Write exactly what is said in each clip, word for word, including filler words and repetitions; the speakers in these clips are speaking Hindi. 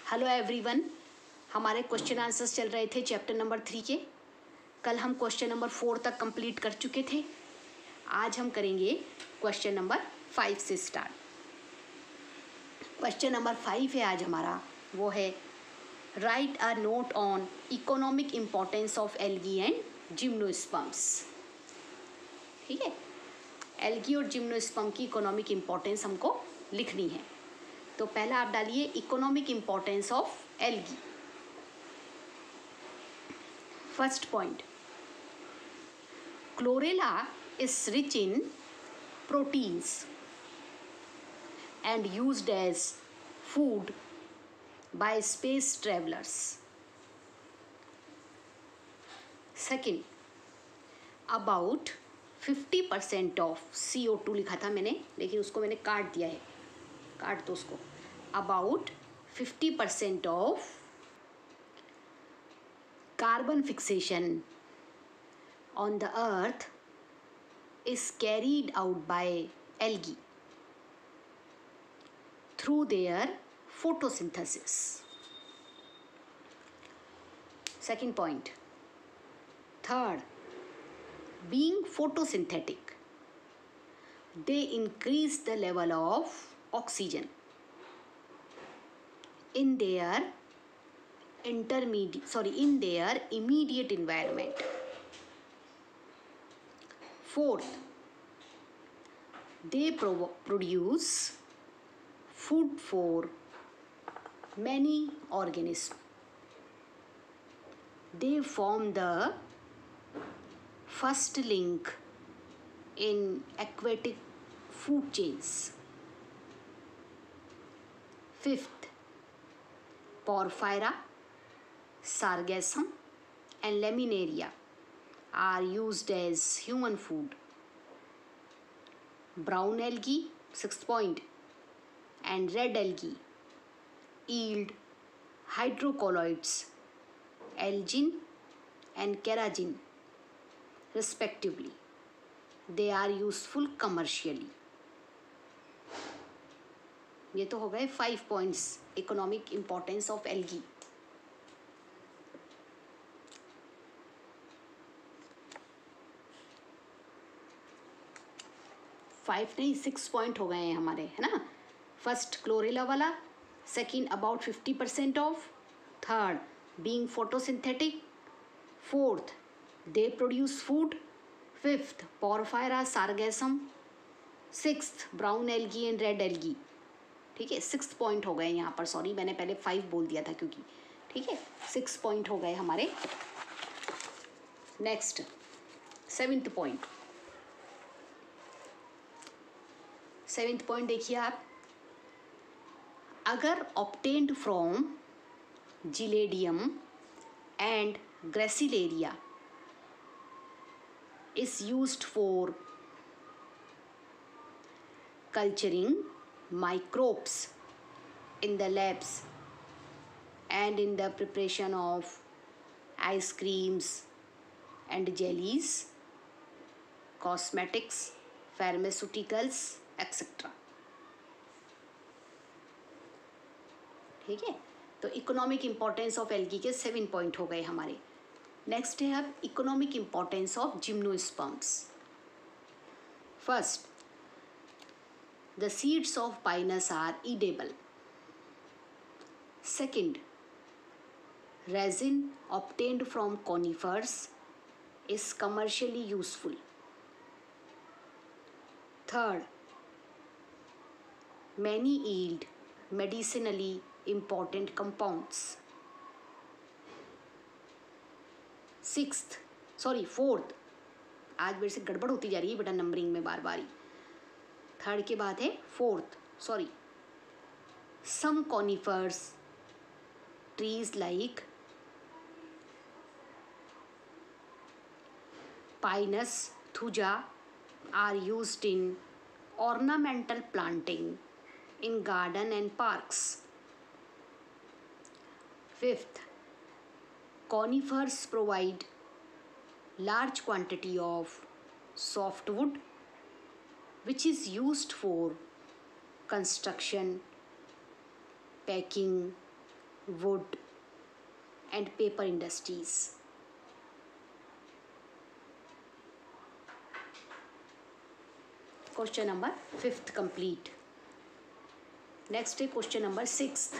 हेलो एवरीवन, हमारे क्वेश्चन आंसर्स चल रहे थे चैप्टर नंबर थ्री के। कल हम क्वेश्चन नंबर फोर तक कंप्लीट कर चुके थे। आज हम करेंगे क्वेश्चन नंबर फाइव से स्टार्ट। क्वेश्चन नंबर फाइव है आज हमारा, वो है write a note on economic importance of algae and gymnosperms. ठीक है, एल्गी और जिम्नोस्पर्म की इकोनॉमिक इम्पोर्टेंस हमको लिखनी है। तो पहला आप डालिए economic importance of algae. First point, chlorella is rich in proteins and used as food by space travellers. Second, about fifty percent of C O two लिखा था मैंने, लेकिन उसको मैंने काट दिया है, काट दो उसको। About fifty percent of carbon fixation on the earth is carried out by algae through their photosynthesis. Second point. Third, being photosynthetic, they increase the level of oxygen in their intermediate sorry in their immediate environment. Fourth, they pro- produce food for many organisms. They form the first link in aquatic food chains. Fifth, Porphyra, Sargassum and Laminaria are used as human food. Brown algae, sixth point, and red algae yield hydrocolloids, algin and carrageen respectively. They are useful commercially. ये तो हो गए five points economic importance of algae. Five नहीं सिक्स पॉइंट हो गए हैं हमारे, है ना। फर्स्ट क्लोरेला वाला, second about fifty percent of, third being photosynthetic, fourth they produce food, fifth porphyra sargassum, sixth brown algae and red algae. ठीक है, सिक्स पॉइंट हो गए यहाँ पर, सॉरी मैंने पहले फाइव बोल दिया था क्योंकि, ठीक है, सिक्स पॉइंट हो गए हमारे। Next seventh point, seventh point देखिए आप, agar obtained from gelidium and gracilaria is used for culturing microbes in the labs and in the preparation of ice creams and jellies, cosmetics, pharmaceuticals, et cetera. ठीक है, तो इकोनॉमिक इम्पोर्टेंस ऑफ एल्गी के सेवन पॉइंट हो गए हमारे। नेक्स्ट है अब economic importance of gymnosperms. First, the seeds of pinus are edible. Second, resin obtained from conifers is commercially useful. Third, many yield medicinally important compounds. Sixth, sorry fourth, आज मेरे से गड़बड़ होती जा रही है बेटा नंबरिंग में बार बार। थर्ड के बाद है fourth, sorry some conifers trees like pinus thuja are used in ornamental planting in garden and parks. Fifth, conifers provide large quantity of softwood which is used for construction, packing, wood and paper industries. Question number fifth complete. Next है क्वेश्चन नंबर सिक्स.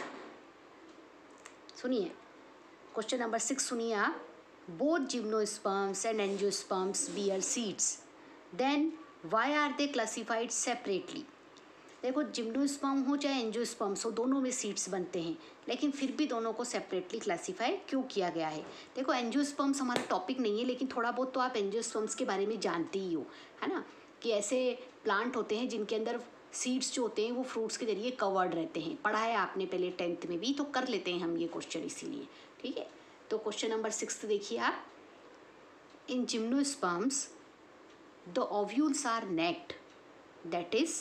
सुनिए क्वेश्चन नंबर सिक्स सुनिए आप. Both gymnosperms and angiosperms bear seeds, then why are they classified separately. देखो जिम्नोस्पर्म हो चाहे एंजियोस्पर्म्स हो, दोनों में सीड्स बनते हैं, लेकिन फिर भी दोनों को सेपरेटली क्लासीफाई क्यों किया गया है. देखो एंजियोस्पर्म्स हमारा टॉपिक नहीं है, लेकिन थोड़ा बहुत तो आप एंजियोस्पर्म्स के बारे में जानते ही हो, है ना, कि ऐसे प्लांट होते हैं जिनके अंदर सीड्स जो होते हैं वो फ्रूट्स के जरिए कवर्ड रहते हैं. पढ़ा है आपने पहले टेंथ में भी, तो कर लेते हैं हम ये क्वेश्चन इसीलिए. ठीक है, तो क्वेश्चन नंबर सिक्स देखिए आप. In gymnosperms the ovules are naked, that is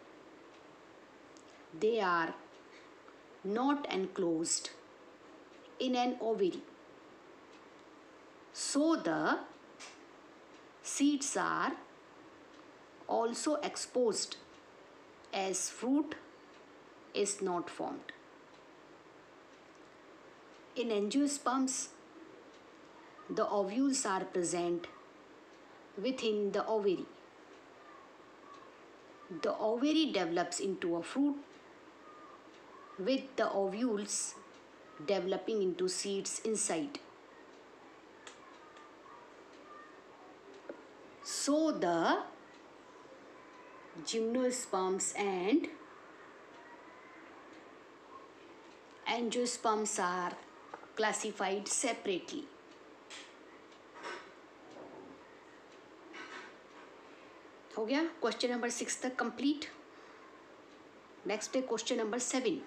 they are not enclosed in an ovary, so the seeds are also exposed as fruit is not formed. In angiosperms, the ovules are present within the ovary. The ovary develops into a fruit, with the ovules developing into seeds inside. So the gymnosperms and angiosperms are classified separately. हो गया क्वेश्चन नंबर सिक्स तक कंप्लीट. नेक्स्ट है question number seven.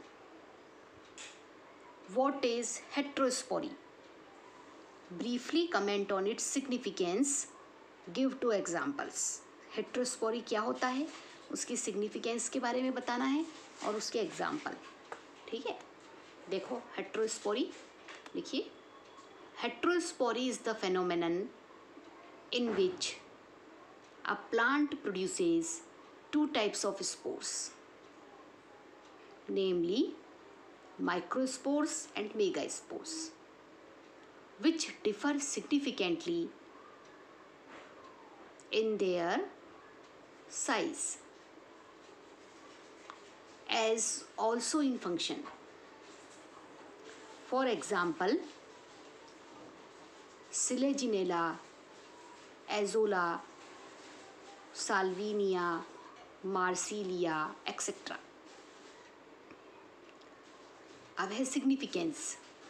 What is heterospory? Briefly comment on its significance. Give two examples. Heterospory क्या होता है, उसकी significance के बारे में बताना है और उसके example. ठीक है, देखो heterospory लिखिए. Heterospory is the phenomenon in which a plant produces two types of spores, namely microspores and megaspores, which differ significantly in their size as also in function. For example, Selaginella, Azolla, Salvinia, Marsilia, et cetera. अब है significance.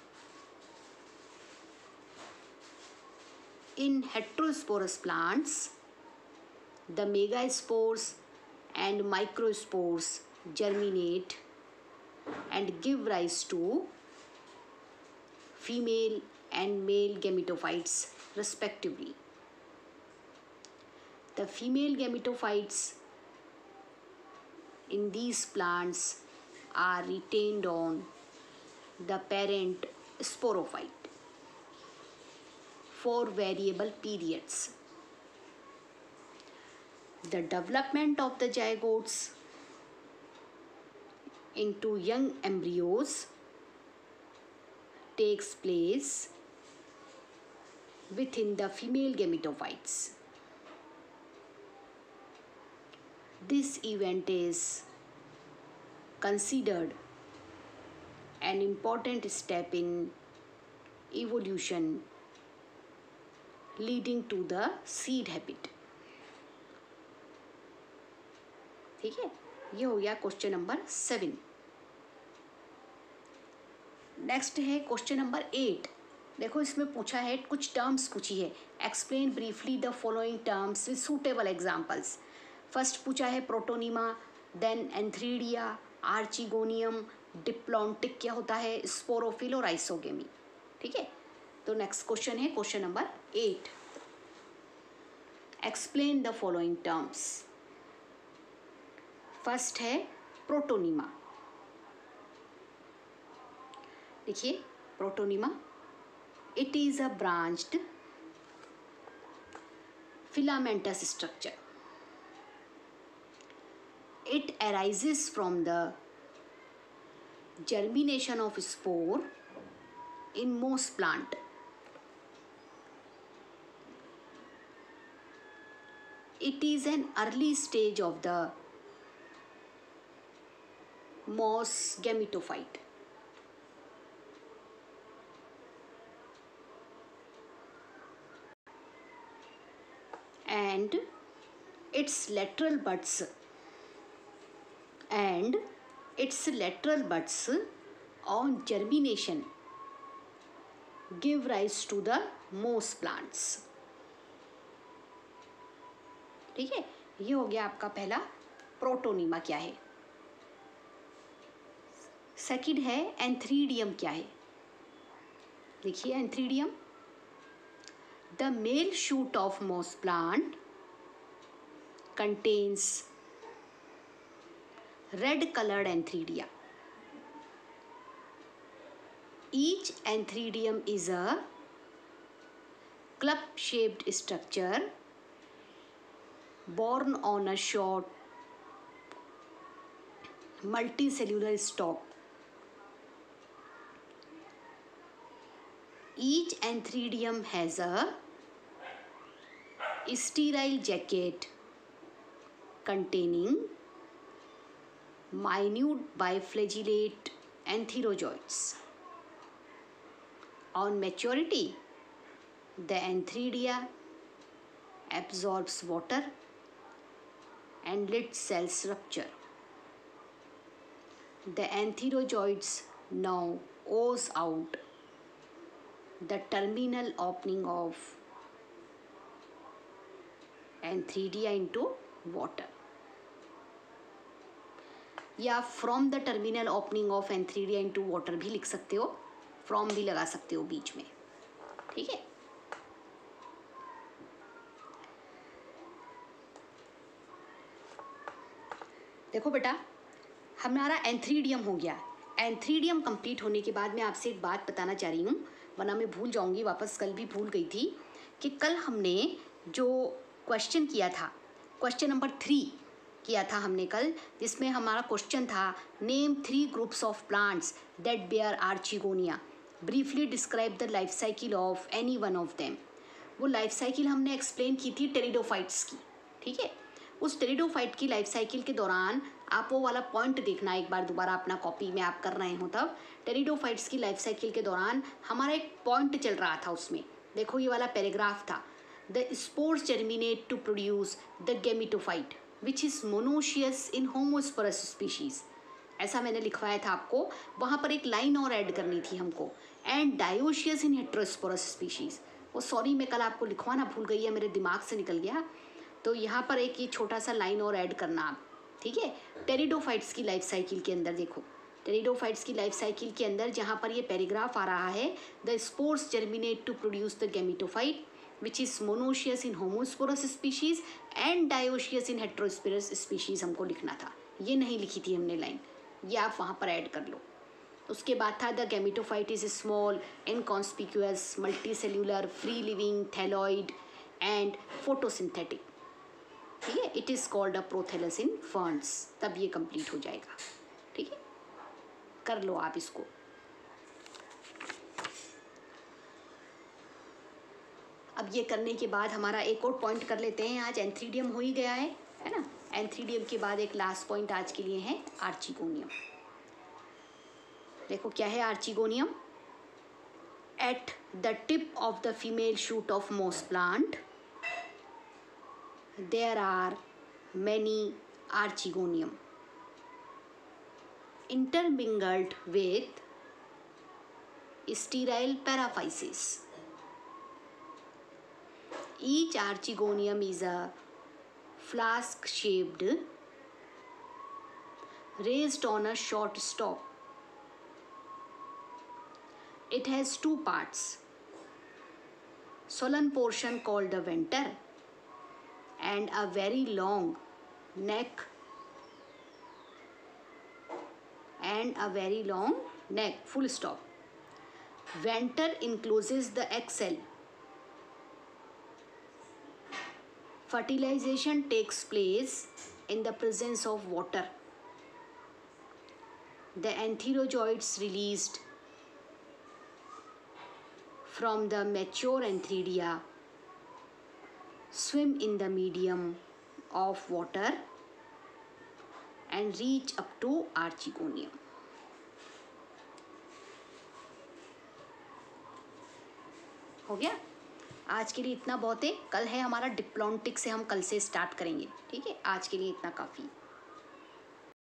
In heterosporous plants the megaspores and microspores germinate and give rise to female and male gametophytes respectively. The female gametophytes in these plants are retained on the parent sporophyte for variable periods. The development of the zygotes into young embryos takes place within the female gametophytes. This event is considered an important step in evolution leading to the seed habit. ठीक है, ये हो गया क्वेश्चन नंबर सेवन. नेक्स्ट है क्वेश्चन नंबर एट. देखो इसमें पूछा है, कुछ टर्म्स पूछी है. Explain briefly the following terms with suitable examples. First पूछा है protonema, then antheridia, archegonium, diplontic क्या होता है, स्पोरोफिल और आइसोगेमी. ठीक है, तो नेक्स्ट क्वेश्चन है question number eight. Explain the following terms. First है प्रोटोनिमा. देखिए protonema, it is a branched filamentous structure. It arises from the germination of spore in moss plant. It is an early stage of the moss gametophyte. And its lateral buds and its lateral buds on germination give rise to the moss plants. ठीक है, ये हो गया आपका पहला प्रोटोनीमा क्या है. सेकंड है एंथ्रीडियम क्या है. देखिए antheridium, the male shoot of moss plant contains red colored antheridia. Each antheridium is a club shaped structure borne on a short multicellular stalk. Each antheridium has a sterile jacket containing minute biflagellate antherozoids. On maturity, the antheridia absorbs water and lid cells rupture. The antherozoids now ooze out the terminal opening of antheridia into water, या from the terminal opening of antheridia into water भी लिख सकते हो, फ्रॉम भी लगा सकते हो बीच में. ठीक है, देखो बेटा हमारा एंथ्रीडियम हो गया. एंथ्रीडियम कंप्लीट होने के बाद मैं आपसे एक बात बताना चाह रही हूँ, वरना मैं भूल जाऊंगी वापस. कल भी भूल गई थी कि कल हमने जो क्वेश्चन किया था, क्वेश्चन नंबर थ्री किया था हमने कल, जिसमें हमारा क्वेश्चन था name three groups of plants that bear archegonia, briefly describe the life cycle of any one of them. वो लाइफ साइकिल हमने एक्सप्लेन की थी टेरिडोफाइट्स की. ठीक है, उस टेरिडोफाइट की लाइफ साइकिल के दौरान आप वो वाला पॉइंट देखना एक बार दोबारा अपना कॉपी में आप कर रहे हो तब. टेरिडोफाइट्स की लाइफ साइकिल के दौरान हमारा एक पॉइंट चल रहा था, उसमें देखो ये वाला पैराग्राफ था, the spores germinate to produce the gametophyte which is monoecious in homosporous species. ऐसा मैंने लिखवाया था आपको, वहाँ पर एक लाइन और ऐड करनी थी हमको, and dioecious in heterosporous species. वो सॉरी मैं कल आपको लिखवाना भूल गई है, मेरे दिमाग से निकल गया. तो यहाँ पर एक ये छोटा सा लाइन और ऐड करना आप. ठीक है, टेरिडोफाइट्स की लाइफ साइकिल के अंदर देखो, टेरिडोफाइट्स की लाइफ साइकिल के अंदर जहाँ पर ये पैराग्राफ आ रहा है, the spores germinate to produce the gametophyte which is monoecious in homosporous species and dioecious in heterosporous species हमको लिखना था. ये नहीं लिखी थी हमने लाइन, ये आप वहाँ पर ऐड कर लो. उसके बाद था the gametophyte is small inconspicuous multicellular free living thalloid and photosynthetic. ठीक है, it is called a prothallus in ferns. तब ये कंप्लीट हो जाएगा. ठीक है, कर लो आप इसको. अब ये करने के बाद हमारा एक और पॉइंट कर लेते हैं. आज एंथ्रीडियम हो ही गया है है ना. एंथ्रीडियम के बाद एक लास्ट पॉइंट आज के लिए है आर्चिगोनियम. देखो क्या है archegonium. At the tip of the female shoot of moss plant there are many archegonium intermingled with sterile paraphysis. Each archegonium is a flask shaped raised on a short stalk. It has two parts, swollen portion called the venter and a very long neck and a very long neck, full stop. Venter encloses the egg cell. Fertilization takes place in the presence of water. The antherozoids released from the mature antheridia swim in the medium of water and reach up to archegonium. हो गया? आज के लिए इतना बहुत है. कल है हमारा डिप्लॉन्टिक से, हम कल से स्टार्ट करेंगे. ठीक है, आज के लिए इतना काफ़ी.